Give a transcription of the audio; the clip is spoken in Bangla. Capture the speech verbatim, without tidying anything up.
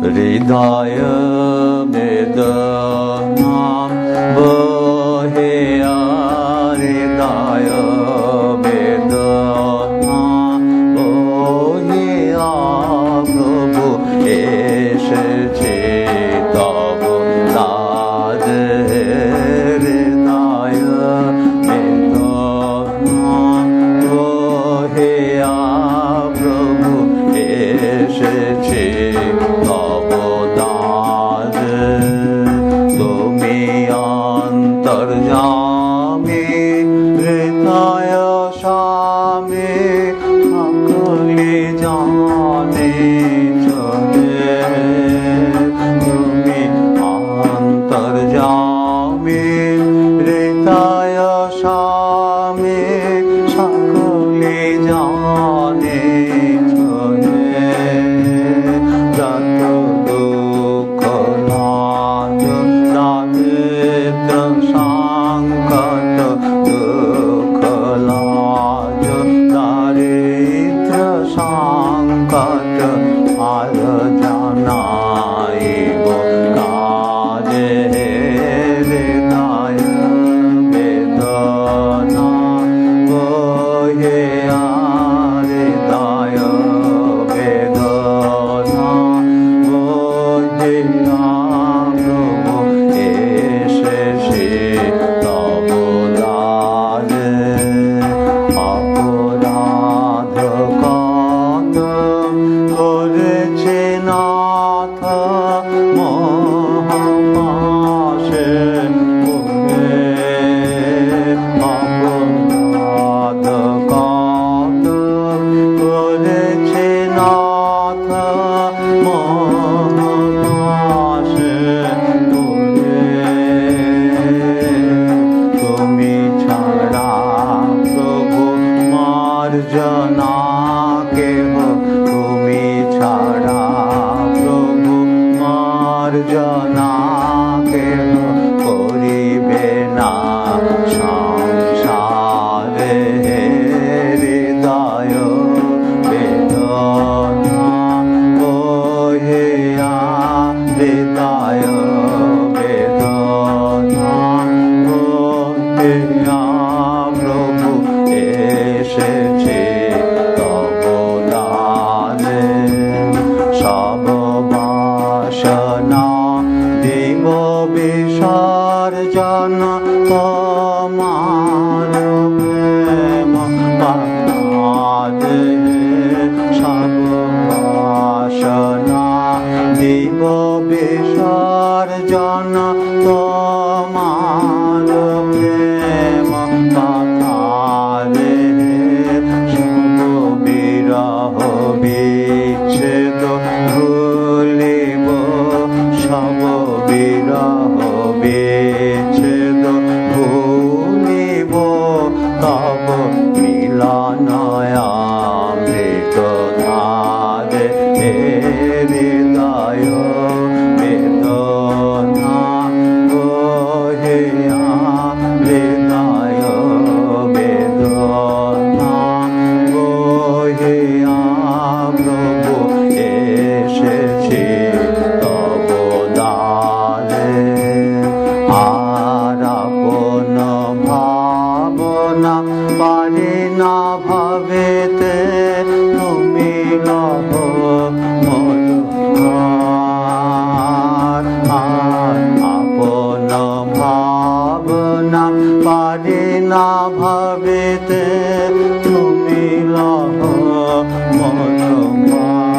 হৃদয় বেদনা বহে হৃদয় বেদনা বহে প্রভু এসেছে তব দাদ হৃদয় বেদনা বহে প্রভু এসেছে তব দাদ তুমি অন্তর্যামী হৃদয় স্বামী সকলে জানে চলে তুমি অন্তর্যামী হৃদয় স্বামী সকলে জানে চলে যত দুঃখ লাজ দারিদ্র সংকট দুঃখ লাজ দারিদ্র সংকট আর জানাইব কাজে হৃদয় বেদনা বহে হৃদয় বেদনা বহে প্রভু এসেছে তব দারে অপরাধ কত করেছে নাথ মহাপাশে পড়ে অপরাধ কত করেছে নাথ মহাপাশে পড়ে তুমি ছাড়া প্রভু মার্জনা কেহ তুমি ছাড়া প্রভু মার্জনা কেহ করিবে না সংসারে হৃদয় বেদনা বহে হৃদয় বেদনা বহে প্রভু এসেছে তব দারে সব বাসনা দিব বিসর্জন তোমার প্রেম পাতাদে সব বাসনা দিব বিসর্জন তোমার প্রেম পাতাদে সব বিরহ বিচ্ছেদ ভুলিব সব বিরহ বিচ্ছেদ ভুলিব তব মিলনয়ামৃত ধারে হৃদয় বেদনা বহে হৃদয় বেদনা বহে প্রভু এসেছে তব দারে আর আপন ভাবনা পারি না ভাবেতে তুমি লহ মোর ঘর আর আপন ভাবনা পারি না ভাবেতে তুমি লহ মোর ঘর